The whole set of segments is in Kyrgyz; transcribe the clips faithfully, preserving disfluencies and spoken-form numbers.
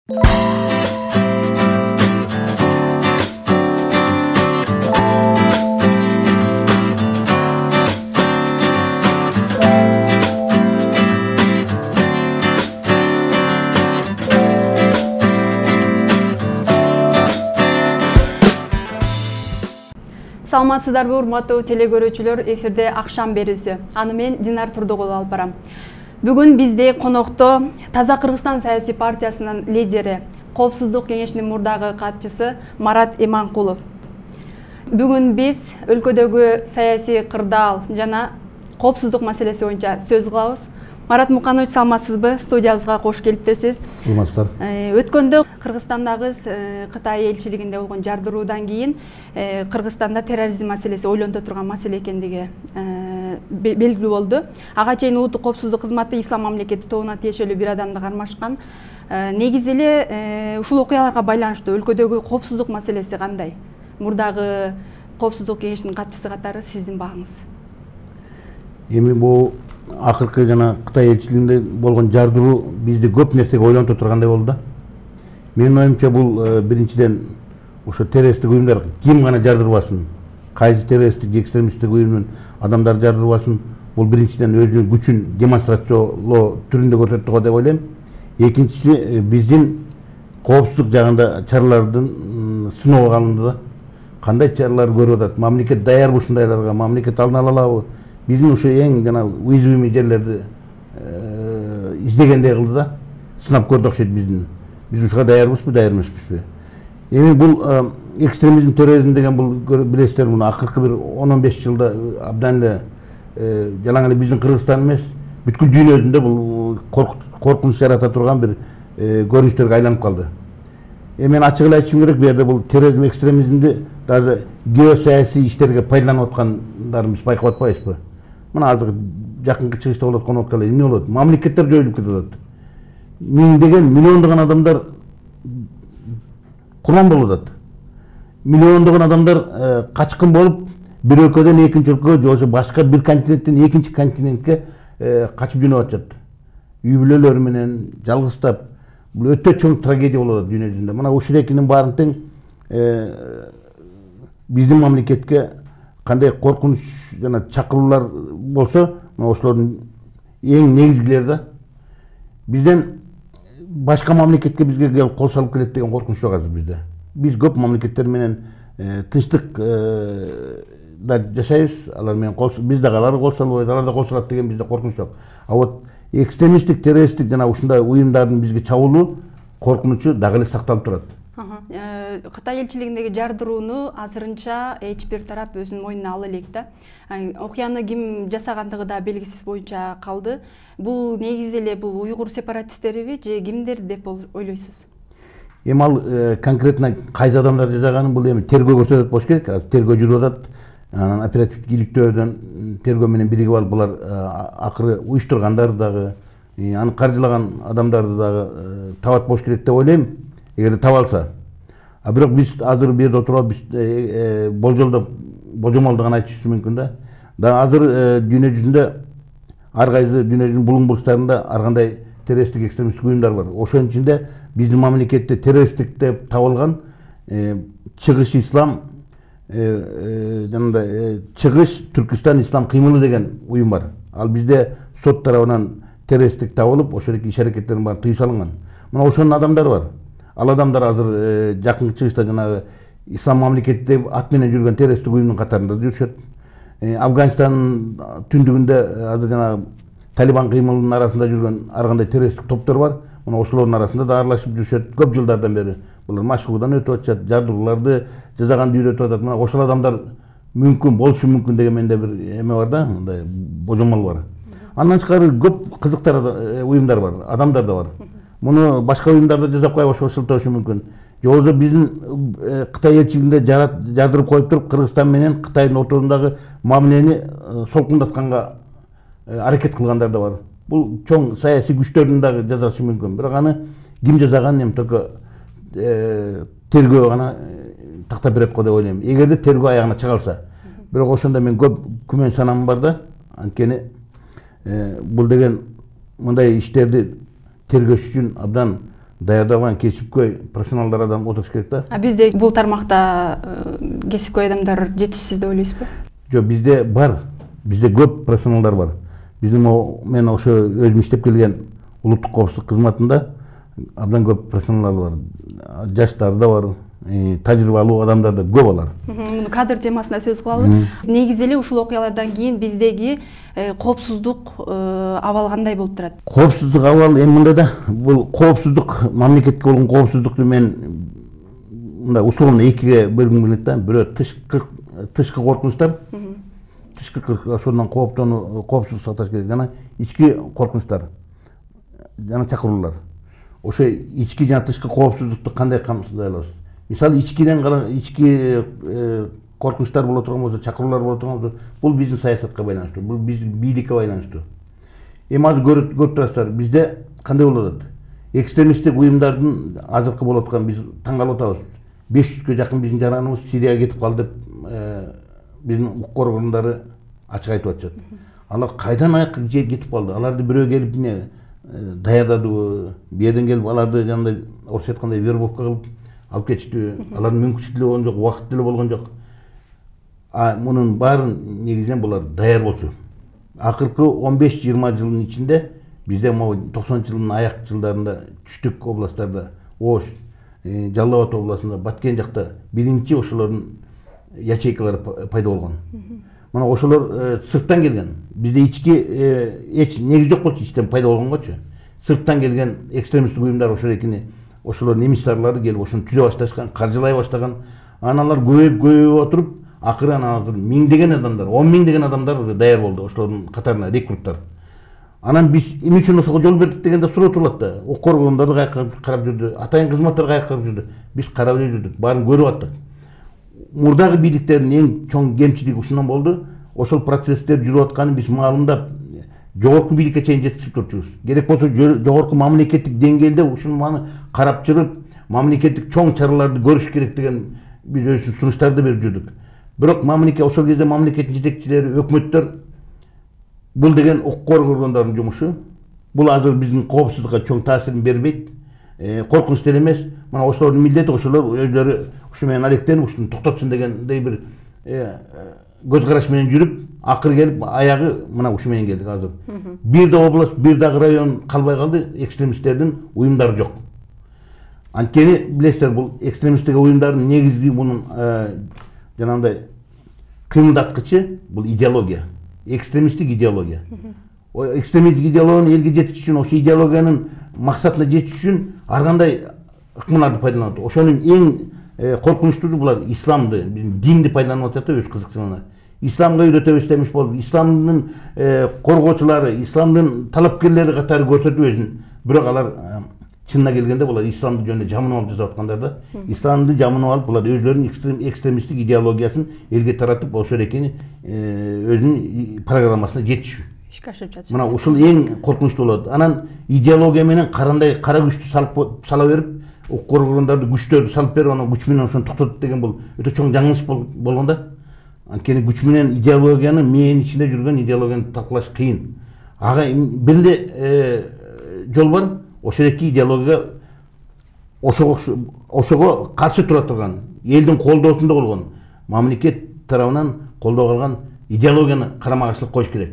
Саламатсыздарбы, урматтуу телегөрүүчүлөр, эфирде акшам берүүсү. Аны мен Динар Турдугул алып барам. Бүгүн бизде конокто Таза Кыргызстан саясий партиясынын лидери, Коопсуздук кеңешинин мурдагы катчысы Марат Иманкулов. Бүгүн биз өлкөдөгү саясий кырдаал жана коопсуздук маселеси боюнча сөз кылабыз. Марат Муканович, саламатсызбы? Студиябызга кош келиптирсиз. Саламатсыздар. Өткөндө Кыргызстандагы Кытай элчилигинде болгон жардыруудан кийин Кыргызстанда терроризм маселеси ойлонто турган маселе экендиги белгилүү болду. Ага чейин Улуттук коопсуздук кызматы Ислам мамлекети тобуна тиешелүү бир адамды кармашкан. Негизи эле ушул окуяларга байланыштуу өлкөдөгү коопсуздук маселеси кандай? Мурдагы коопсуздук кеңешинин катчысы катары сиздин багыңыз. Эми бул акыркы жана Кытай элчилигинде болгон жардыруу бизди көп нерсеге ойлонто тургандай болду да. Менин оюмча бул биринчиден ошо террористтик уюмдар ким гана жардырбасын, кайсы террористтик же экстремисттик уюмдун адамдары жардырбасын, бул биринчиден өзүнүн күчүн демонстрациялоо түрүндө көрсөттү го деп ойлойм. Экинчиси, биздин коопсуздук жагында чаралардын сыноого алынды да. Кандай чаралар көрүп атат? Мамлекет даярбы ушундайларга? Мамлекет алдын ала алабы? Биздин ошо эң жана уязвимый жерлерди издегендей кылды да. Сынап көрдү окшойт биздин. Биз ушуга даярбызбы, даяр эмеспизби? Эми бул экстремизм, терроризм деген бул билесиздер, муну акыркы бир он он беш жылда абдан эле жалаң эле биздин Кыргызстан эмес, бүткүл дүйнөдө бул коркунуч жарата турган бир көрүнүштөргө айланып калды. Эми мен ачык эле айтышым керек, бу жерде бул терроризм, экстремизмди даже геосаясий иштерге пайдаланып аткандарын биз байкап атпайбызбы? Мына азыр жакынкы чыгышта болот аткан окуялар эмне болот? Мамлекеттер жоюлуп кетип атат. Миңдеген, миллиондогон адамдар курман болуп атат. Миллиондогон адамдар качкын болуп, бир өлкөдөн экинчи өлкөгө же ошо башка бир континенттен экинчи континентке качып жөнөп атышат. Үй бүлөлөрү менен жалгызтап, бул өтө чоң трагедия болуп атат дүйнө жүзүндө. Мына ушул экинин баарын тең биздин мамлекетке кандай коркунуч жана чакыруулар болсо, мына ошолордун эң негизгилери да. Бизден башка мамлекетке бизге келип кол салып келет деген коркунуч жок азыр бизде. Биз көп мамлекеттер менен тынчтык да жашайбыз, алар менен кол, биз дагы аларга кол салбайбыз, алар да кол салат деген бизде коркунуч жок. А вот экстремисттик, террористтик жана ушундай уюмдардын бизге чабуулуу коркунучу дагы эле сакталып турат. Кытай элчилигиндеги жардырууну азырынча эч бир тарап өзүнүн мойнуна ала элек да. Окуяны ким жасагандыгы да белгисиз боюнча калды. Бул негизи эле бул уйгур сепаратисттериби же кимдер деп ойлойсуз? Эми ал конкретно кайсы адамдар жасаганын бул эми тергөө көрсөтөт болуш керек. Тергөө жүрүп атат. Анан оперативдик иликтөөдөн тергөө менен биригип алып булар акыры уюштургандар дагы, аны каржылаган адамдарды дагы табат болуш керек деп ойлойм, эгерде таба алса. А бирок биз азыр бу жерде отуруп биз болжолдоп, божомолдо гана айтышыбыз мүмкүн да. Да азыр дүйнө жүзүндө ар кайсы дүйнө жүзүнүн булуң бурчтарында ар кандай террористтик, экстремисттик уюмдар бар. Ошонун ичинде биздин мамлекетте террористтик деп табылган Чыгыш Ислам жанагындай Чыгыш Түркүстан Ислам кыймылы деген уюм бар. Ал бизде сот тарабынан террористтик табылып, ошондой иш аракеттердин баары тыюу салынган. Мына ошонун адамдары бар. Ал адамдар азыр жакынкы чыгышта жанагы Ислам мамлекетте ат менен жүргөн террористтик уюмдун катарында жүрүшөт. Афганистандын түндүгүндө азыр жанагы Талибан кыймылынын арасында жүргөн ар кандай террористтик топтор бар. Мына ошолордун арасында да аралашып жүрүшөт. Көп жылдардан бери булар машыгуудан өтүп атышат, жардырууларды жасаганды үйрөтүп атат. Мына ошол адамдар мүмкүн болушу мүмкүн деген менде бир эме бар да, мындай божомол бар. Андан тышкары көп кызыктар уюмдар бар, адамдар да бар. Муну башка уюмдарда жасап коюп ошолтушу мүмкүн. Же болбосо биздин Кытай элчилигинде жардырып коюп туруп, Кыргызстан менен Кытайдын ортосундагы мамилени солкундатканга аракет кылгандар да бар. Бул чоң саясий күчтөрдүн дагы жасашы мүмкүн. Бирок аны ким жасаган эми только тергөө гана тактап берет го деп ойлойм. Эгерде тергөө аягына чыга алса. Бирок ошондо мен көп күмөн санам бар да. Анткени бул деген мындай иштерди тергөөш үчүн абдан даярдалган кесипкөй профессионалдар адам отуруш керек да. А бизде бул тармакта кесипкөй адамдар жетишсиз деп ойлойсузбу? Жок, бизде бар. Бизде көп профессионалдар бар. Биздин мен ошо өзүм иштеп келген улуттук коопсуздук кызматында абдан көп профессионалдар бар. Жаштар да бар, тажрыйбалуу адамдар да көп алар. Муну кадр темасында сөз кылалы. Негизи эле ушул окуялардан кийин биздеги коопсуздук абал кандай болуп турат? Коопсуздук абалы эми мындай да, бул коопсуздук, мамлекетке болгон коопсуздукту мен мындай усулун экиге бөлгүм келет да. Бирөө тышкы тышкы коркунучтар, тышкы ошондон кооптонуу, коопсуздук сакташ керек. Жана ички коркунучтар, жана чакыруулар. Ошо ички жана тышкы коопсуздукту кандай камсыздай алабыз? Мисалы ичкиден ички коркунучтар боло турган болсо, чакыруулар боло турган болсо, бул биздин саясатка байланыштуу, бул биздин бийликке байланыштуу. Эми азыр көрүп көрүп турасыздар, бизде кандай болуп атат? Экстремисттик уюмдардын азыркы болуп аткан биз таң калып атабыз. беш жүзгө жакын биздин жараныбыз Сирияга кетип калды деп биздин укук органдары ачык айтып атышат. Алар кайдан аяк жер кетип калды? Аларды бирөө келип эмне даярдадыбы? Бу жерден келип аларды жандай орусча айткандай вербовка кылып алып кетиштиби? Алардын мүмкүнчүлүгү деле болгон жок, убакыт деле болгон жок. А мунун баарын негизинен булар даяр болчу. Акыркы он беш жыйырма жылдын ичинде бизде могу токсонунчу жылдын аяк жылдарында түштүк областтарда, Ош, Жалал Абад областында, Баткен жакта биринчи ошолордун ячейкалары пайда болгон. Мына ошолор сырттан келген. Бизде ички эч негиз жок болчу, ичтен пайда болгонгочу. Сырттан келген экстремисттик уюмдар ошол экини, ошолордун эмиссарлары келип ошону түзө башташкан, каржылай баштаган. Аналар көбөйүп көбөйүп отуруп, акыры анан миңдеген адамдар, он миңдеген адамдар уже даяр болду ошолордун катарына рекруттар. Анан биз эмне үчүн ошого жол бердик дегенде суроо турулат да. Укук органдары каяка карап жүрдү, атайын кызматтар каяка карап жүрдү. Биз карап эле жүрдүк, баарын көрүп аттык. Мурдагы бийликтердин эң чоң кемчилиги ушундан болду. Ошол процесстер жүрүп атканын биз маалымдап, жогорку бийликке чейин жеткизип турчубуз. Керек болсо жогорку мамлекеттик деңгээлде ушуну карап чыгып, мамлекеттик чоң чараларды көрүш керек деген биз өзүбүздүн сунуштарды берип жүрдүк. Бирок мамлекет ошол кезде мамлекеттин жетекчилери, өкмөттөр бул деген укук органдарынын жумушу. Бул азыр биздин коопсуздукка чоң таасирин бербейт. Коркунуч деле эмес. Мына ошолордун милдети ошолор өздөрү ушу менен алектенип, ушуну токтотсун дегендей бир көз караш менен жүрүп, акыры келип аягы мына ушу менен келдик азыр. Бир да область, бир дагы район калбай калды, экстремисттердин уюмдары жок. Анткени билесиздер, бул экстремисттик уюмдардын негизги мунун жанагындай кыймылдаткычы бул идеология. Экстремисттик идеология. Экстремисттик идеологияны элге жеткизиш үчүн, ошо идеологиянын максатына жетиш үчүн ар кандай ыкмаларды пайдаланат. Ошонун эң коркунучтуусу булар исламды, биздин динди пайдаланып атат өз кызыкчылыгына. Исламга үйрөтөбүз демиш болуп, исламдын коргоочулары, исламдын талапкерлери катары көрсөтүп өзүн. Бирок алар чынына келгенде булар исламды жөнүндө жаманып алып жасап аткандар да. Исламды жаманып алып, булар өзлөрүнүн экстремисттик идеологиясын элге таратып, ошол экени өзүнүн программасына жетишүү. Ишке ашырып жатышат. Мына ушул эң коркунучтуу болот. Анан идеология менен карандай кара күчтү салып сала берип, укук органдарды күчтөрдү салып берип, анан күч менен ошону токтотот деген бул өтө чоң жаңылыш болгон да. Анткени күч менен идеологияны, мээни ичинде жүргөн идеологияны талкалаш кыйын. Ага бир эле жол бар. Ошол эки идеология ошого ошого каршы тура турган, элдин колдоосунда болгон, мамлекет тарабынан колдоо алган идеологияны карама-каршылык коюш керек.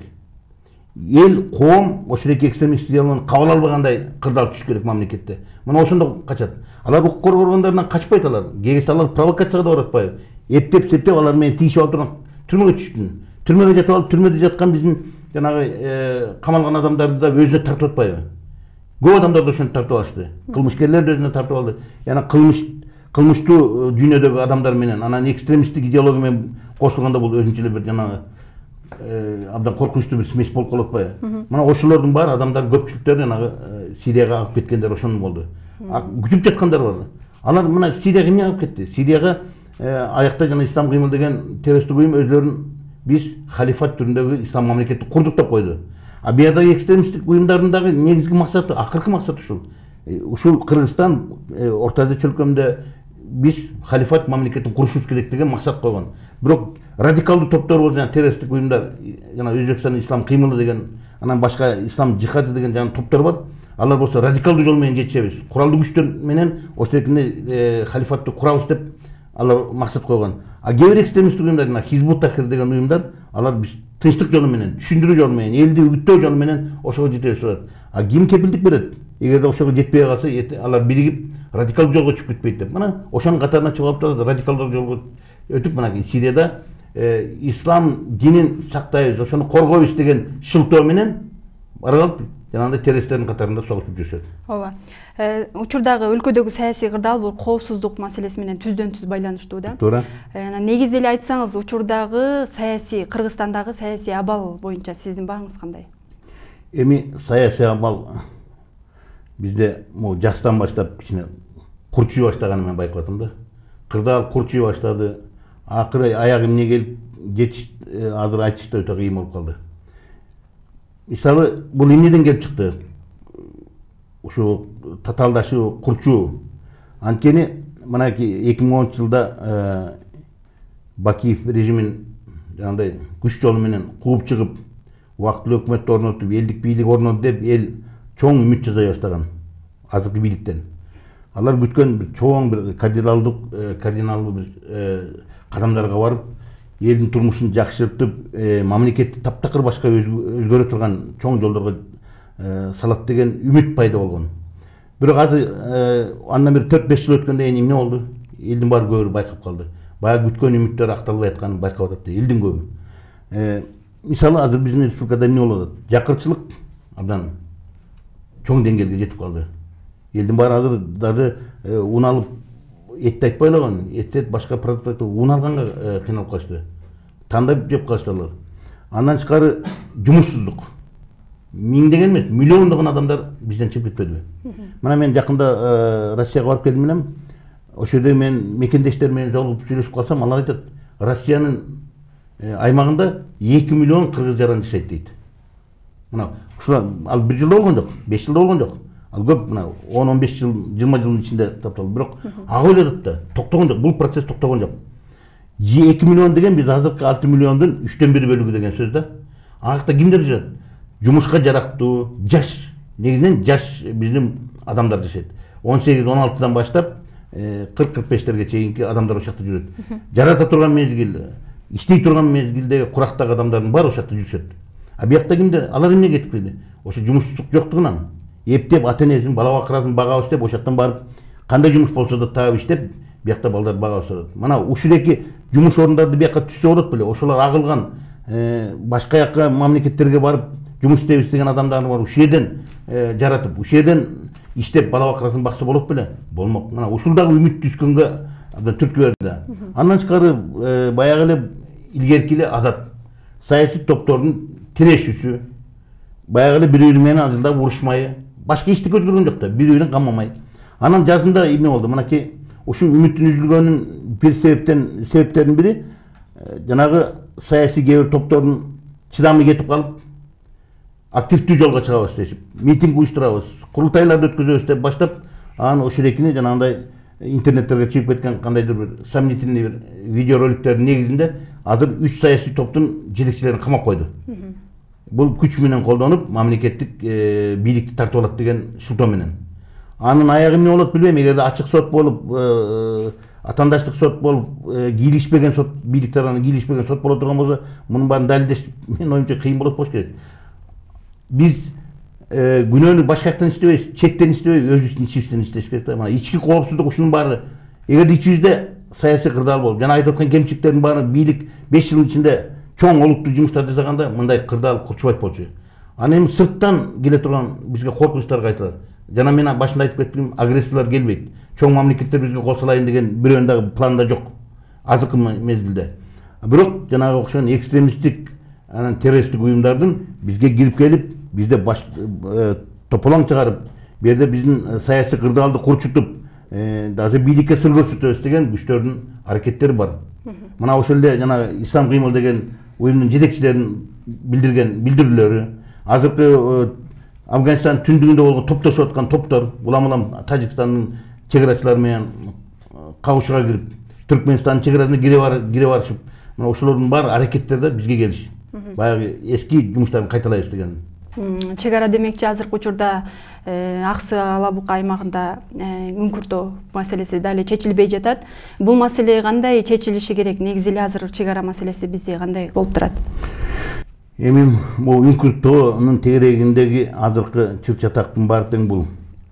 Эл, коом ошол эки экстремисттик идеологияны кабыл албагандай кырдаал түшүш керек мамлекетте. Мына ошондо качат. Алар укук органдарынан качпайт алар. Кегисе алар провокацияга да баратпайбы? Эптеп септеп алар менен тийишип алып турган түрмөгө түштүн. Түрмөгө жатып алып, түрмөдө жаткан биздин жанагы камалган адамдарды да өзүнө тартып атпайбы? Көп адамдар да ошону тартып алышты. Кылмышкерлер да өзүнө тартып алды. Яна кылмыш кылмыштуу дүйнөдөгү адамдар менен, анан экстремисттик идеология менен кошулганда бул өзүнчө эле бир жанагы абдан коркунучтуу бир смесь болуп калып атпайбы? Мына ошолордун баары адамдар көпчүлүктөр жанагы Сирияга алып кеткендер ошондон болду. Күтүп жаткандар бар. Алар мына Сирияга эмне алып кетти? Сирияга аякта жана Ислам кыймыл деген террористтик уюм өзлөрүн биз халифат түрүндөгү ислам мамлекети курдук деп койду. А биядагы экстремисттик уюмдардын дагы негизги максаты, акыркы максаты ушул. Ушул Кыргызстан, Орто Азия чөлкөмүндө биз халифат мамлекетин курушубуз керек деген максат койгон. Бирок радикалдуу топтор бол, жана террористтик уюмдар, жана Өзбекстан ислам кыймылы деген, анан башка ислам жихады деген жана топтор бар. алар болсо радикалдуу жол менен жетишебиз, куралдуу күчтөр менен ошентип халифатты курабыз деп алар максат койгон. А кээ бир экстремисттик уюмдар, жана Хизбут Тахрир деген уюмдар, алар биз тынчтык жолу менен, түшүндүрүү жолу менен, элди үгүттөө жолу менен ошого жетебиз деп атат. А ким кепилдик берет? Эгерде ошого жетпей калса, алар биригип радикалдуу жолго чыгып кетпейт деп. Мына ошонун катарына чыгып алып радикалдуу жолго өтүп, мына Сирияда ислам динин сактайбыз, ошону коргойбуз деген шылтоо менен барып жанагындай террористтердин катарында согушуп жүрүшөт. Ооба. Учурдагы өлкөдөгү саясий кырдаал бул коопсуздук маселеси менен түздөн түз байланыштуу да. Туура. Негизи эле айтсаңыз, учурдагы саясий, Кыргызстандагы саясий абал боюнча сиздин багыңыз кандай? Эми саясий абал бизде могу жастан баштап кичине курчуй баштаганын мен байкап атам да. Кырдаал курчуй баштады. Акыры аягы эмне келип жетиш азыр айтыш да өтө кыйын болуп калды. Мисалы, бул эмнеден келип чыкты? Ушу татаалдашуу, курчуу. Анткени мынакы эки миң онунчу жылда Бакиев режимин жанагындай күч жолу менен кууп чыгып, убактылуу өкмөттү орнотуп, элдик бийлик орноту деп эл чоң үмүт жасай баштаган азыркы бийликтен. Алар күткөн бир чоң бир кардиналдык, кардиналдуу бир кадамдарга барып, элдин турмушун жакшыртып, мамлекетти таптакыр башка өзгөрө турган чоң жолдорго салат деген үмүт пайда болгон. Бирок азыр андан бери төрт беш жыл өткөндөн кийин эмне болду? Элдин баары көбү байкап калды. Баягы күткөн үмүттөр акталбай атканын байкап атат, элдин көбү. Мисалы, азыр биздин республикада эмне болуп атат? Жакырчылык абдан чоң деңгээлге жетип калды. Элдин баары азыр даже ун алып этти айтпай элегон, эттет башка продукт ун алганга кыйналып калышты. Тандап жеп калыштылар. Андан тышкары жумушсуздук. Миңдеген эмес, миллиондогон адамдар бизден чыгып кетпедиби? Мына мен жакында Россияга барып келдим элем. Ошол жерде мен мекендештер менен жолугуп сүйлөшүп калсам, алар айтат, Россиянын аймагында эки миллион кыргыз жаран жашайт дейт. Мына ушулар ал бир жылда болгон жок, беш жылда болгон жок. Ал көп, мына он он беш жыл, жыйырма жылдын ичинде тапталды. Бирок ага ойлодук да, токтогон жок, бул процесс токтогон жок. эки миллион деген биз азыркы алты миллиондун үчтөн бир бөлүгү деген сөз да. Ага кимдер жашайт? Жумушка жарактуу, жаш, негизинен жаш биздин адамдар жашайт. он сегиз он алтыдан баштап кырк кырк бештерге чейинки адамдар ошол жакта жүрөт. Жарата турган мезгил, иштей турган мезгилдеги курактагы адамдардын баары ошол жакта жүрүшөт. А биякта кимдер? Алар эмнеге кетип келди? Ошо жумушсуздук жоктугунан эптеп ата энесин, бала бакырасын багабыз деп, ошол жактан барып кандай жумуш болсо да таап иштеп, биякта балдарды багабыз атат. Мына ушуреки жумуш орондарды биякка түзсө болот беле? Ошолор агылган башка жакка мамлекеттерге барып жумуш істейбиз деген адамдарды бар, ушул жерден жаратып, ушул жерден иштеп бала бакырасын бакса болот беле? Болмок. Мына ушул дагы үмүт түзгөнгө абдан түрткү берди. Андан тышкары баягы эле илгерки эле азат саясий топтордун тирешүүсү, баягы эле бири-бири менен ажылдап урушмай, башка эчтеке өзгөргөн жок да, бири-бирин камамай. Анан жазында эмне болду? Мынакей ушул үмүттүн үзүлгөнүн бир себептен себептеринин бири жанагы саясий кээ бир топтордун чыдамы кетип калып, активдүү жолго чыгабыз дешип, митинг уюштурабыз, курултайларды өткөзөбүз деп баштап, анан ошол экини жанагындай интернеттерге чыгып кеткен кандайдыр бир сомнительный бир видеороликтердин негизинде азыр үч саясий топтун жетекчилерин камап койду. Бул күч менен колдонуп, мамлекеттик бийликти тартып алат деген шылтоо менен. Анын аягы эмне болот билбейм, эгерде ачык сот болуп, атаандаштык сот болуп, кийлишпеген сот, бийлик тарабынан кийлишпеген сот боло турган болсо, мунун баарын далилдеш менин оюмча кыйын болот болуш керек. Биз күнөөнү башка жактан иштебейбиз, четтен иштебейбиз, өзүбүздүн ичибизден иштеш керек да. Мына ички коопсуздук ушунун баары, эгерде ичибизде саясий кырдаал болуп, жана айтып аткан кемчиликтердин баары бийлик беш жылдын ичинде чоң олуттуу жумуштар жасаганда мындай кырдаал курчубайт болчу. Аны эми сырттан келе турган бизге коркунучтар кайталат. Жана мен башында айтып кеттим, агрессорлор келбейт. Чоң мамлекеттер бизге кол салайын деген бирөөнүн дагы планда жок. Азыркы мезгилде. Бирок жанагы окшогон экстремисттик, анан террористтик уюмдардын бизге кирип келип, бизде баш тополоң чыгарып, бу жерде биздин саясий кырдаалды курчутуп, даже бийликке сыр көрсөтөбүз деген күчтөрдүн аракеттери бар. Мына ошол эле жана Ислам кыймыл деген уюмдун жетекчилеринин билдирген билдирүүлөрү, азыркы Афганистан түндүгүндө болгон топтошуп аткан топтор, улам-улам Тажикстандын чегарачылары менен кагышууга кирип, Түркмөнстандын чегарасына кире барышып, мына ошолордун баары аракеттерде бизге келиш. Баягы эски жумуштарын кайталайбыз деген Чек ара демекчи азыркы учурда Аксы Ала Бука аймагында үңкүртөө маселеси дали чечилбей жатат. Бул маселе кандай чечилиши керек? Негизи эле азыр чек ара маселеси бизде кандай болуп турат? Эми бул үңкүртөөнүн тегерегиндеги азыркы чыр-чатактын баары тең бул.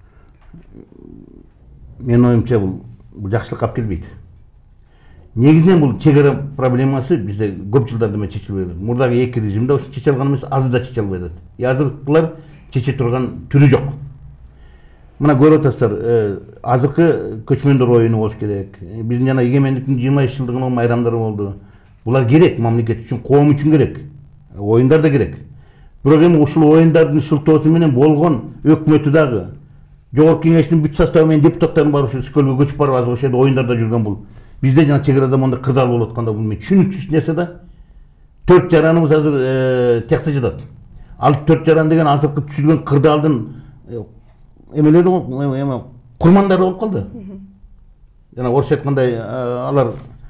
Менин оюмча бул жакшылыкка алып келбейт. Негизинен бул чек ара проблемасы бизде көп жылдардан бери чечилбей атат. Мурдагы эки режимде ошо чече алган эмес, азы да чече албай атат. Азыркылар чече турган түрү жок. Мына көрүп атасыздар, азыркы көчмөндөр оюну болуш керек. Биздин жана эгемендиктин жыйырма беш жылдыгынын майрамдары болду. Булар керек, мамлекет үчүн, коом үчүн керек. Оюндар да керек. Бирок эми ушул оюндардын шылтоосу менен болгон өкмөтү дагы, жогорку кеңештин бүт составы менен депутаттардын баары ушу Скөлгө көчүп барып азыр ошол жерде оюндарда жүргөн бул. Бизде жана чек арада мондай кырдаал болуп атканда бул мен түшүнүксүз нерсе да. Төрт жараныбыз азыр текте жатат. Ал төрт жаран деген азыркы түзүлгөн кырдаалдын эмелери го, эме курмандары болуп калды. Жана орусча айткандай алар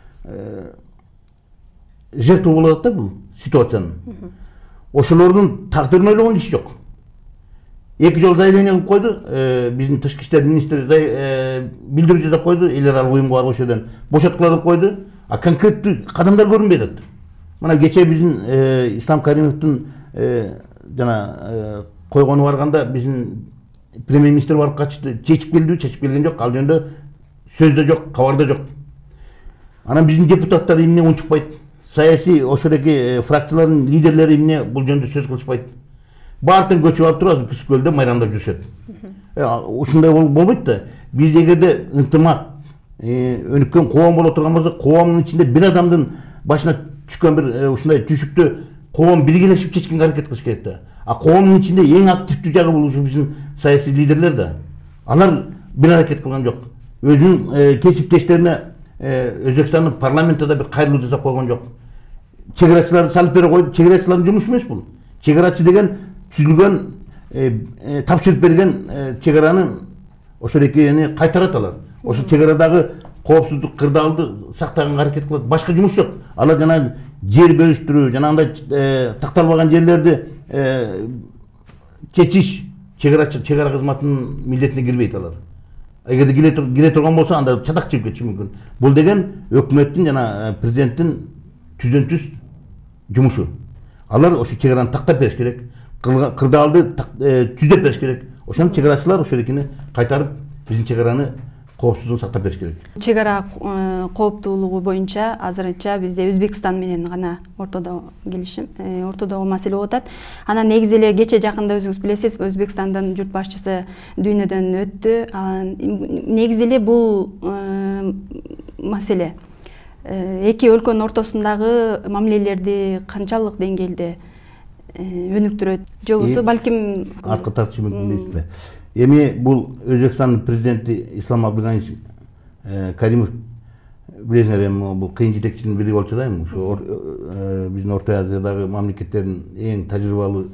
жертва болуп атат да бул ситуациянын. Ошолордун тагдырын ойлогон киши жок. Эки жолу заявление кылып койду, биздин тышкы иштер министри билдирүү жасап койду, эл аралык уюмга барып ошол жерден бошоткула деп койду. А конкреттүү кадамдар көрүнбөй атат. Мына кечээ биздин Ислам Каримовдун жана койгону барганда биздин премьер-министр барып качты, чечип келдиби, чечип келген жок, ал жөнүндө сөз да жок, кабар да жок. Анан биздин депутаттар эмне унчукпайт, саясий ошодоки фракциялардын лидерлери эмне бул жөнүндө сөз кылышпайт. Баартын көчүп алып туруп Күскөлдө майрамдап жүрүшөт. Ушундай болбойт да. Биз эгерде ынтымак, өнүккөн коом боло турган болсо, коомдун ичинде бир адамдын башына түшкөн бир ушундай түшүктү коом биргелешип чечкенге аракет кылыш керек да. А коомдун ичинде эң активдүү жагы бул ушу биздин саясий лидерлер да. Алар бир аракет кылган жок. Өзүнүн кесиптештерине Өзбекстандын парламентinde бир кайрылуу жасап койгон жок. Чек арачыларды салып бере койду. Чек арачылардын жумушу эмес бул. Чек арачы деген түзүлгөн, тапшырып берген чек аранын ошол экени кайтарат алар. Ошол чек арадагы коопсуздук кырдаалды сактаганга аракет кылат. Башка жумуш жок. Алар жана жер бөлүштүрүү, жана андай такталбаган жерлерди чечиш чек арачы чек ара кызматынын милдетине кирбейт алар. Эгерде кире турган болсо анда чатак чыгып кетиши мүмкүн. Бул деген өкмөттүн жана президенттин түздөн түз жумушу. Алар ошо чек араны тактап бериш керек. Кырдаалды түздөп бериш керек. Ошону чек арачылар ошол экени кайтарып биздин чек араны коопсуздугун сактап бериш керек. Чек ара кооптуулугу боюнча азырынча бизде Өзбекстан менен гана ортодо келишим, ортодогу маселе болуп атат. Анан негизи эле кече жакында өзүңүз билесиз, Өзбекстандын журт башчысы дүйнөдөн өттү. Негизи эле бул маселе эки өлкөнүн ортосундагы мамилелерди канчалык деңгээлде өнүктүрөт? Жолбосо балким артка тартышы мүмкүн дейсизби? Эми бул Өзбекстандын президенти Ислам Абдыганович Каримов билесиңер, эми бул кыйын жетекчинин бири болчу да, эми ушу биздин Орто Азиядагы мамлекеттердин эң тажрыйбалуу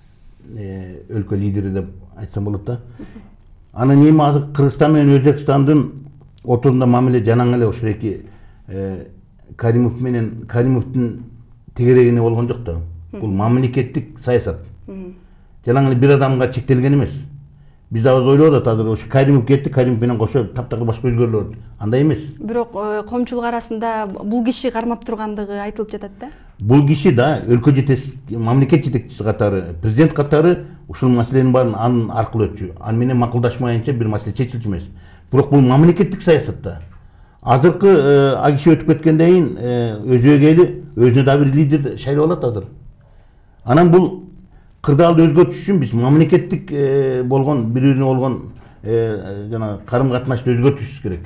өлкө лидери деп айтсам болот да. Анан эми азыр Кыргызстан менен Өзбекстандын ортосунда мамиле жанаң эле ошол эки Каримов менен Каримовдун тегерегине болгон жок да. Бул мамлекеттик саясат. Жанаң эле бир адамга чектелген эмес. Биз да ойлоп атат, азыр ошо Каримов кетти, Каримов менен кошо таптагы башка өзгөрүүлөр болот. Андай эмес. Бирок коомчулук арасында бул киши кармап тургандыгы айтылып жатат да. Бул киши да өлкө жетекчиси, мамлекет жетекчиси катары, президент катары ушул маселенин баарын анын аркылуу өтчү. Аны менен макулдашмайынча бир маселе чечилчү эмес. Бирок бул мамлекеттик саясат да. Азыркы а киши өтүп кеткенден кийин өзбек эли өзүнө да бир лидер шайлап алат азыр. Анан бул кырдаалды өзгөртүш үчүн биз мамлекеттик болгон бири-бирине болгон жана карым катнашты өзгөртүшүбүз керек.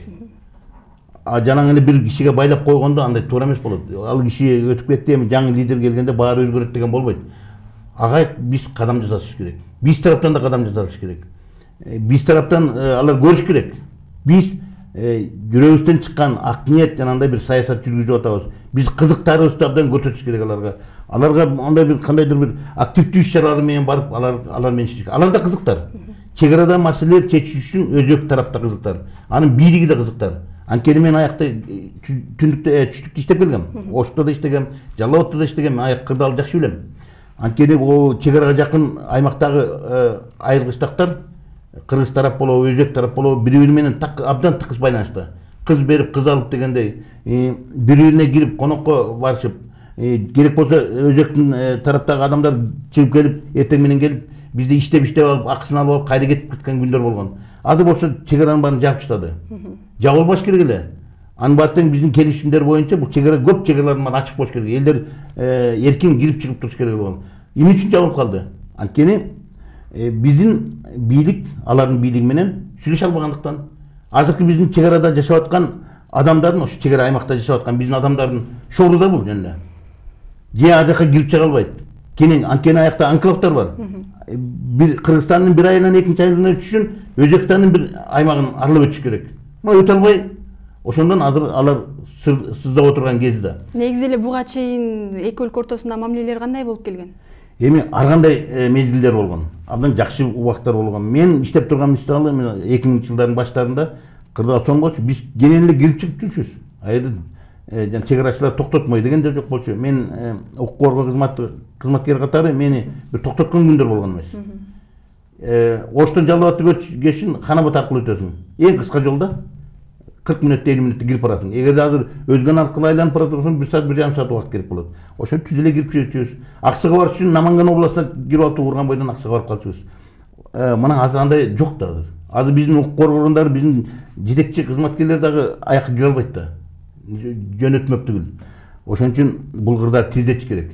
А жанаң эле бир кишиге байлап койгондо андай туура эмес болот. Ал киши өтүп кетти, эми жаңы лидер келгенде баары өзгөрөт деген болбойт. Ага биз кадам жасашыбыз керек. Биз тараптан да кадам жасашыбыз керек. Биз тараптан алар көрүш керек. Биз жүрөгүбүздөн чыккан ак ниет жанагындай бир саясат жүргүзүп атабыз. Биз кызыктарыбызды абдан көрсөтүш керек аларга. Аларга андай бир кандайдыр бир активдүү иш-чаралар менен барып алар алар менен иштеш. Алар да кызыктар. Чек арада маселелер чечиш үчүн өзбек тарапта кызыктар. Анын бийлиги да кызыктар. Анткени мен аякта түндүктө түштүктө иштеп келгем. Ошто да иштегем, Жалал Абадта да иштегем, аяк кырдаалды жакшы билем. Анткени о чек арага жакын аймактагы айылгычтактар кыргыз тарап болобу, өзбек тарап болобу бири бири менен абдан тыкыз байланышта. Кыз берип, кыз алып дегендей, бири бирине кирип конокко барышып, керек болсо өзбектин тараптагы адамдар чыгып келип, эртең менен келип, бизди иштеп иштеп алып, акысын алып алып, кайра кетип кеткен күндөр болгон. Азыр болсо чек аранын баарын жаап таштады. Жабылбаш керек эле. Анын баары тең биздин келишимдер боюнча бул чек ара көп чек аралардын баары ачык болуш керек. Элдер эркин кирип чыгып туруш керек болгон. Эмне үчүн жабылып калды? Анткени биздин бийлик алардын бийлиги менен сүйлөшө албагандыктан. Азыркы биздин чек арада жашап аткан адамдардын, ошо чек ара аймакта жашап аткан биздин адамдардын шоуру да бул жөн эле. Же ал жака кирип чыга албайт. Кенен анткени аякта анклавдар бар. Бир Кыргызстандын бир айынан экинчи айылына өтүш үчүн Өзбекстандын бир аймагын аралап өтүш керек. Мына өтө албай, ошондон азыр алар сыздап отурган кези да. Негизи эле буга чейин эки өлкө ортосунда мамилелер кандай болуп келген? Эми ар кандай мезгилдер болгон. Абдан жакшы убактар болгон. Мен иштеп турган мисталы эки миңинчи жылдардын баштарында кырдаал соңгочу биз кенен эле кирип чыгып жүрчүбүз. Айры жана чек арачылар токтотмой деген да жок болчу. Мен укук коргоо кызматы кызматкер катары мени бир токтоткон күндөр болгон эмес. Оштон Жалал Абадты көчүшүн Ханабат аркылуу өтөсүң. Эң кыска жолда кырк мүнөттө элүү мүнөттө кирип барасың. Эгерде азыр Өзгөн аркылуу айланып бара турсаң бир саат бир жарым саат убакыт керек болот. Ошо түз эле кирип жүрчүбүз. Аксыга барыш үчүн Наманган областына кирип алып турган бойдон Аксыга барып калчубуз. Мына азыр андай жок да азыр. Азыр биздин укук коргоо органдары, биздин жетекчи кызматкерлер дагы аякка кире албайт да. Жөнөтмөк түгүл. Ошон үчүн бул кырдаал тездетиш керек.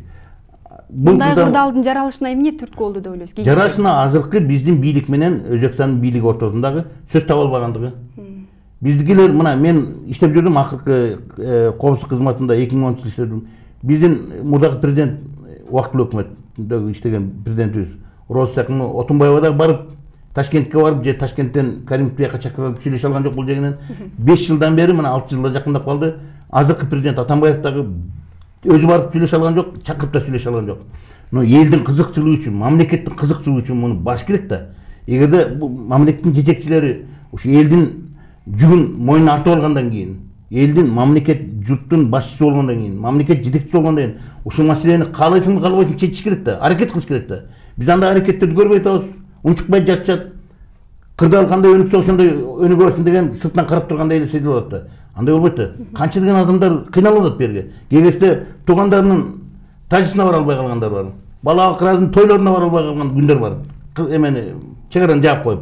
Мындай кырдаалдын жаралышына эмне түрткү болду деп ойлойсуз? Жаралышына азыркы биздин бийлик менен Өзбекстандын бийлиги ортосундагы сөз таба албагандыгы. Биздикилер мына мен иштеп жүрдүм акыркы коопсуздук кызматында эки миң онунчу жылы иштедим. Биздин мурдагы президент убактылуу өкмөттөгү иштеген президентибиз Роза Отунбаева да барып Ташкентке барып, же Ташкенттен Каримовге чакырып сүйлөшө алган жок бул жегинен. беш жылдан бери мына алты жылга жакындап калды. Азыркы президент Атамбаев дагы өзү барып сүйлөшө алган жок, чакырып да сүйлөшө алган жок. Но элдин кызыкчылыгы үчүн, мамлекеттин кызыкчылыгы үчүн муну баш керек да. Эгерде бул мамлекеттин жетекчилери ушу элдин жүгүн мойнуна артып алгандан кийин, элдин мамлекет журттун башчысы болгондон кийин, мамлекет жетекчиси болгондон кийин ушул маселени каалайсыңбы, каалабайсыңбы чечиш керек да, аракет кылыш керек да. Биз андай аракеттерди көрбөй атабыз, унчукпай жатышат. Кырдаал кандай өнүксө ошондой өнүгөсүн деген сыртынан карап тургандай эле сезилип атат да. Андай болбойт да. Канча деген адамдар кыйналып атат берге. Кегесте туугандарынын тажысына бара албай калгандар бар. Бала акырадын тойлоруна бара албай калган күндөр бар. Эмени чек араны жаап коюп.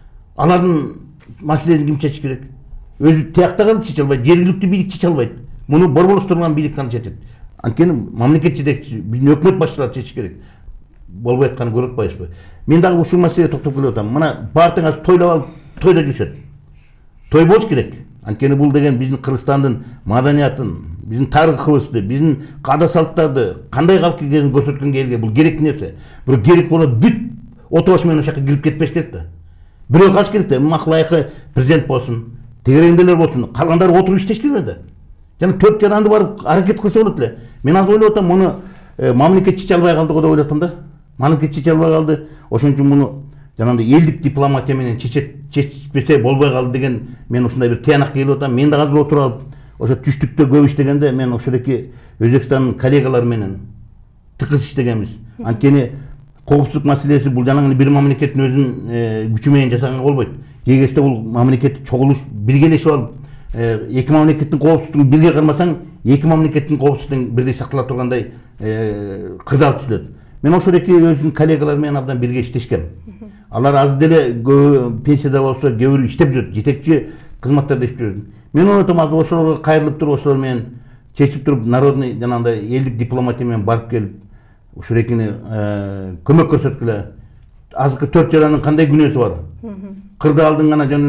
Алардын маселесин ким чечиш керек? Өзү тиякта калып чече албайт, жергиликтүү бийлик чече албайт. Муну борборуштурган бийлик гана чечет. Анткени мамлекет жетекчиси, биздин өкмөт башчылары чечиш керек. Болбой атканы көрүп атпайбызбы? Мен дагы ушул маселеге токтоп келип атам. Мына баардыгы азыр тойлап алып, тойда жүрүшөт. Той болуш керек. Анткени бул деген биздин Кыргызстандын маданиятын, биздин тарыхыбызды, биздин каада салттарды, кандай калк экенин көрсөткөн элге бул керектүү нерсе. Бирок керек болот бүт ото баш менен ошол жака кирип кетпеш керек да. Бирөө калыш керек да. Макул айкы президент болсун, тегереңделер болсун, калгандары отуруп иштеш керек да. Жана төрт жаранды барып аракет кылса болот эле. Мен азыр ойлоп атам, муну мамлекет чече албай калды го деп ойлоп атам да. Мамлекет чече албай калды. Ошон үчүн муну жанагындай элдик дипломатия менен чечпесе болбой калды деген мен ушундай бир тыянакка келип атам. Мен дагы азыр отуруп алып, ошо түштүктө көп иштегенде мен ошодоки Өзбекстандын коллегалар менен тыкыз иштегенбиз. Анткени коопсуздук маселеси бул жанагы бир мамлекеттин өзүнүн күчү менен жасаганга болбойт. Кегесте бул мамлекет чогулуш, биргелешип алып, эки мамлекеттин коопсуздугун бирге кармасаң, эки мамлекеттин коопсуздугу бирдей сактала тургандай кырдаал түзүлөт. Мен ошодоки өзүнүн коллегалар менен абдан бирге иштешкем. Алар азыр деле пенсияда болсо, көбүрөөк иштеп жүрөт, жетекчи кызматтарда иштеп жүрөт. Мен ойлотом азыр ошолорго кайрылып туруп, ошолор менен чечип туруп, народный жанагындай элдик дипломатия менен барып келип, ушурекини көмөк көрсөткүлө. Азыркы төрт жаранын кандай күнөөсү бар? Кырдаалдын гана жөн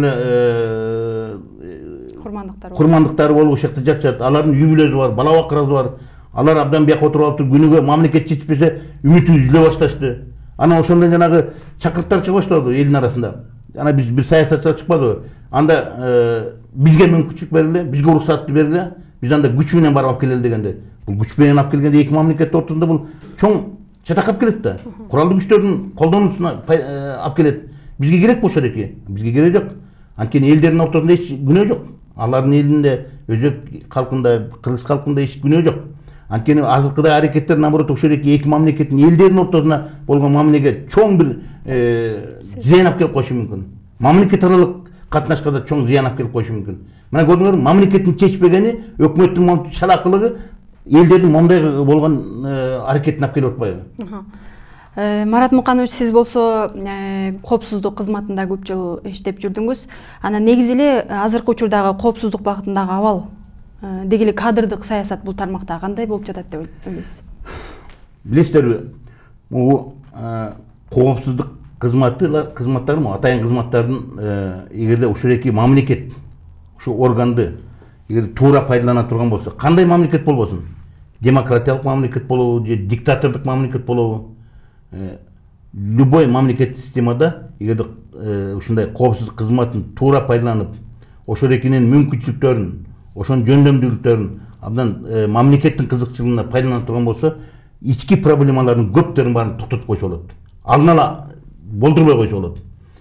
эле курмандыктары курмандыктары болуп ошол жакта жатышат. Алардын үй бүлөсү бар, бала бакырасы бар. Алар абдан бияка отуруп алып, күнүгө мамлекет чечпесе үмүтү үзүлө башташты. Ана ошондон жанагы чакырыктар чыга баштады элдин арасында. Ана биз бир саясатчы чыкпадыбы? Анда бизге мүмкүнчүлүк бериле, бизге уруксатты бериле, биз анда күч менен барып алып келели дегенде. Бул күч менен алып келгенде эки мамлекет ортосунда бул чоң чатак алып келет да. Куралдуу күчтөрдүн колдонуусуна алып келет. Бизге керек болсо эки, бизге керек жок. Анткени элдердин ортосунда эч күнөө жок. Алардын элинде, өзбек калкында, кыргыз калкында эч күнөө жок. Анткени азыркыдай аракеттер наоборот ошол эки мамлекеттин элдеринин ортосуна болгон мамилеге чоң бир зыян алып келип коюшу мүмкүн. Мамлекет аралык катнашка да чоң зыян алып келип коюшу мүмкүн. Мына көрдүңөрбү, мамлекеттин чечпегени өкмөттүн шалакылыгы элдердин мондай болгон аракетин алып келип атпайбы? Марат Муканович, сиз болсо коопсуздук кызматында көп жыл иштеп жүрдүңүз. Анан негизи эле азыркы учурдагы коопсуздук багытындагы абал деги эле кадрдык саясат бул тармакта кандай болуп жатат деп ойлойсуз? Билесиздерби, бул коопсуздук кызматтар, кызматтар, атайын кызматтардын эгерде ушул эки мамлекет, ушу органды эгер туура пайдалана турган болсо, кандай мамлекет болбосун? Демократиялык мамлекет болобу, же диктатордук мамлекет болобу? Любой мамлекеттик системада эгерде ушундай коопсуздук кызматын туура пайдаланып, ошол экинин мүмкүнчүлүктөрүн, ошонун жөндөмдүүлүктөрүн абдан мамлекеттин кызыкчылыгына пайдалана турган болсо, ички проблемалардын көптөрүн баарын токтотуп койсо болот. Алдын ала болдурбой койсо болот.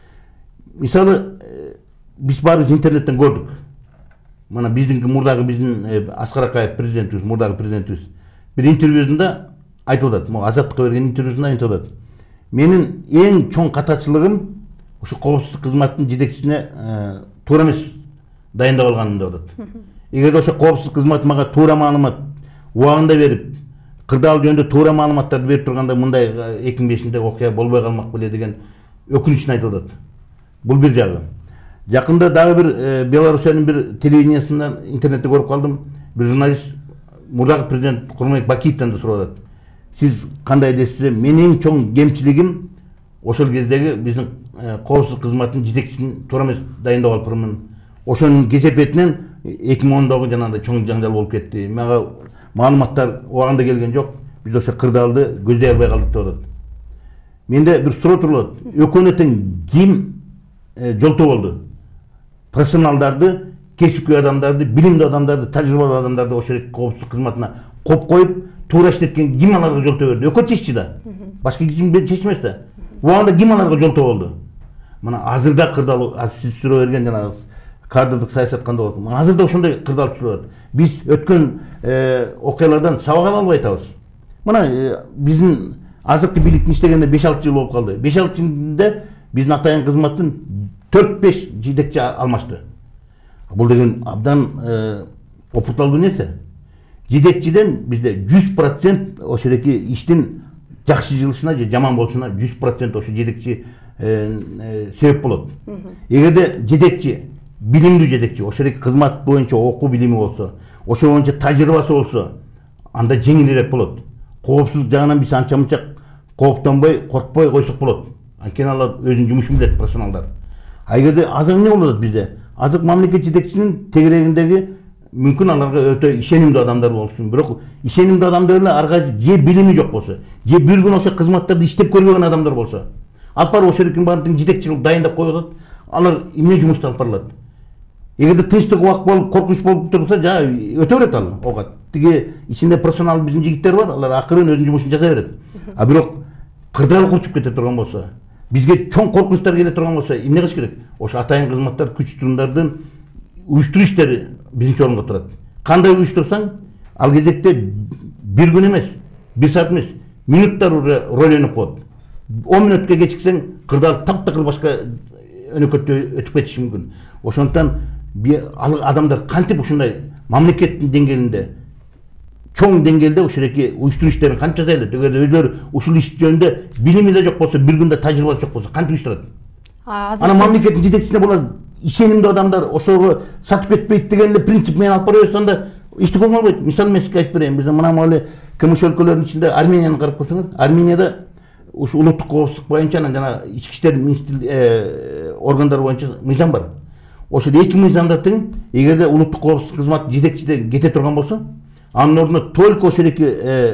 Мисалы, биз баарыбыз интернеттен көрдүк. Мына биздин мурдагы биздин Аскар Акаев президентибиз, мурдагы президентибиз бир интервьюсунда айтып атат, могу Азаттыкка берген интервьюсунда айтып атат. Менин эң чоң катачылыгым ушу коопсуздук кызматтын жетекчисине туура эмес дайындап алганым деп атат. Эгерде ошо коопсуздук кызмат мага туура маалымат убагында берип, кырдаал жөнүндө туура маалыматтарды берип турганда мындай эки миң бешинде окуя болбой калмак беле деген өкүнүчүн айтып атат. Бул бир жагы. Жакында дагы бир Белоруссиянын бир телевидениесинен интернетте көрүп калдым. Бир журналист мурдагы президент Курманбек Бакиевден да сурап атат. Сиз кандай десиз? Менин эң чоң кемчилигим ошол кездеги биздин коопсуздук кызматтын жетекчисин туура эмес дайындап алыпмын. Ошонун кесепетинен эки миң ондогу жанагындай чоң жаңжал болуп кетти. Мага маалыматтар убагында келген жок. Биз ошо кырдаалды көздөй албай калдык деп атат. Менде бир суроо турулат. Экөөнө тең ким жолтоо болду? Профессионалдарды, кесипкөй адамдарды, билимдүү адамдарды, тажрыйбалуу адамдарды ошол коопсуздук кызматына коп коюп, туура иштеткен ким аларга жолтоо берди? Өкмөт чечти да. Башка ким чечмес да. Убагында ким аларга жолтоо болду? Мына азырда кырдаал, сиз суроо берген жанагы кадрдык саясат кандай болот? Азырда ошондой кырдаал түзүлөт. Биз өткөн окуялардан сабак ала албай атабыз. Мына биздин азыркы бийликтин иштегенде беш алты жыл болуп калды. беш алты жылда биздин атайын кызматтын төрт беш жетекчи алмашты. Бул деген абдан опуталдуу нерсе. Жетекчиден бизде жүз процент ошол эки иштин жакшы жылышына же жаман болушуна жүз процент ошо жетекчи себеп болот. Эгерде жетекчи, билимдүү жетекчи, ошол эки кызмат боюнча окуу билими болсо, ошол боюнча тажрыйбасы болсо, анда жеңилирээк болот. Коопсуздук жагынан биз анча мынча кооптонбой, коркпой койсок болот. Анткени алар өзүнүн жумушун билет, профессионалдар. А эгерде азыр эмне болот бизде? Азыр мамлекет жетекчисинин тегерегиндеги мүмкүн аларга өтө ишенимдүү адамдар болушун, бирок ишенимдүү адамдар эле арга же билими жок болсо, же бир күн ошо кызматтарды иштеп көрбөгөн адамдар болсо, алып барып ошол экинин баарын жетекчи кылып дайындап коюп атат, алар эмне жумушту алып барылат? Эгерде тынчтык убак болуп, коркунуч болуп турса, жа өтө берет ал оогат. Тиги ичинде профессионал биздин жигиттер бар, алар акырын өзүнүн жумушун жасай берет. А бирок кырдаал курчуп кете турган болсо, бизге чоң коркунучтар келе турган болсо, эмне кылыш керек? Ошо атайын кызматтар, күч турумдардын уюштуруу иштери биринчи орунга турат. Кандай уюштурсаң, ал кезекте бир күн эмес, бир саат эмес, минуттар уже ролөнүп коет. он мүнөткө кечиксең, кырдаал таптакыр башка өнөкөттө өтүп кетиши мүмкүн. Ошондуктан адамдар кантип ушундай мамлекеттин деңгээлинде, чоң деңгээлде ушул эки уюштуруу иштерин кантип жасай алат? Эгерде өздөрү ушул иш жөнүндө билими да жок болсо, бир күндө тажрыйбасы жок болсо, кантип уюштурат? Анан мамлекеттин жетекчисине булар ишенимдүү адамдар ошого сатып кетпейт деген эле принцип менен алып бара берсе, анда эчтеке болбойт. Мисал мен сизге айтып берейин. Биз мына мали КМШ өлкөлөрүнүн ичинде Арменияны карап көрсөңүз, Арменияда ушу улуттук коопсуздук боюнча анан жана ички иштер министрлиги органдары боюнча мыйзам бар. Ошол эки мыйзамда тең, эгерде улуттук коопсуздук кызмат жетекчиде кете турган болсо, анын ордуна только ошол эки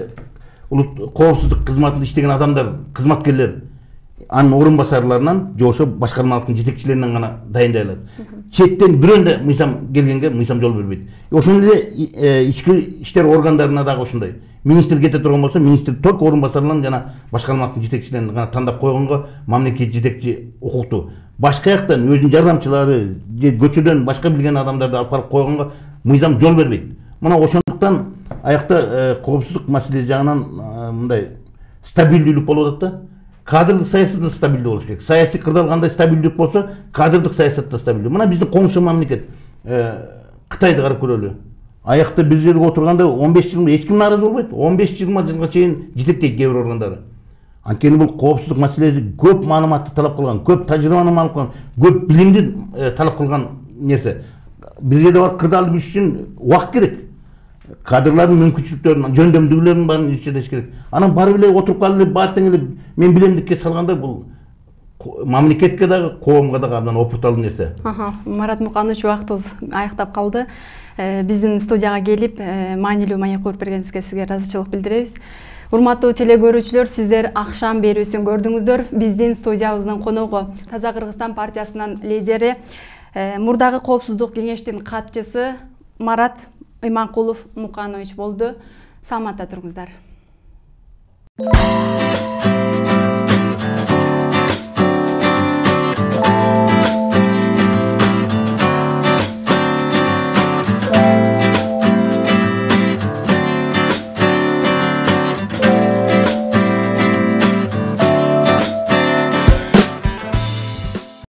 улуттук коопсуздук кызматында иштеген адамдар, кызматкерлер анын орун басарларынан же ошо башкармалыктын жетекчилеринен гана дайындай алат. Четтен бирөөндө мыйзам келгенге мыйзам жол бербейт. Ошондой эле ички иштер органдарына дагы ошондой. Министр кете турган болсо, министр только орун басарларын жана башкармалыктын жетекчилерин гана тандап койгонго мамлекет жетекчи укуктуу. Башка жактан өзүнүн жардамчылары же көчөдөн башка билген адамдарды алып барып койгонго мыйзам жол бербейт. Мына ошондуктан аякта коопсуздук маселеси жагынан мындай стабилдүүлүк болуп атат да. Кадрлык саясат да стабилдүү болуш керек. Саясий кырдаал кандай стабилдүүлүк болсо, кадрлык саясат да стабилдүү. Мына биздин коңшу мамлекет Кытайды карап көрөлү. Аякта бир жерге отурганда он беш жыл эч ким нааразы болбойт. он беш жыйырма жылга чейин жетектейт кээ бир органдары. Анткени бул коопсуздук маселеси көп маалыматты талап кылган, көп тажрыйбаны алып калган, көп билимди талап кылган нерсе. Бир жерде барып кырдаалды бүтүш үчүн убакыт керек. Кадрлардын мүмкүнчүлүктөрүн, жөндөмдүүлөрүн баарын изчилеш керек. Анан барып эле отуруп калып эле бааттан эле мен билемдикке салганда бул мамлекетке дагы, коомго дагы абдан опурталуу нерсе. Марат Муканович, убактыбыз аяктап калды. Биздин студияга келип, маанилүү маек коюп бергениңизге сизге ыраазычылык билдиребиз. Урматтуу теле сиздер акшам берүүсүн көрдүңүздөр. Биздин студиябыздын коногу Таза Кыргызстан партиясынын лидери, мурдагы коопсуздук кеңештин катчысы Марат Иманкулов Муканович болду. Саламатта туруңуздар.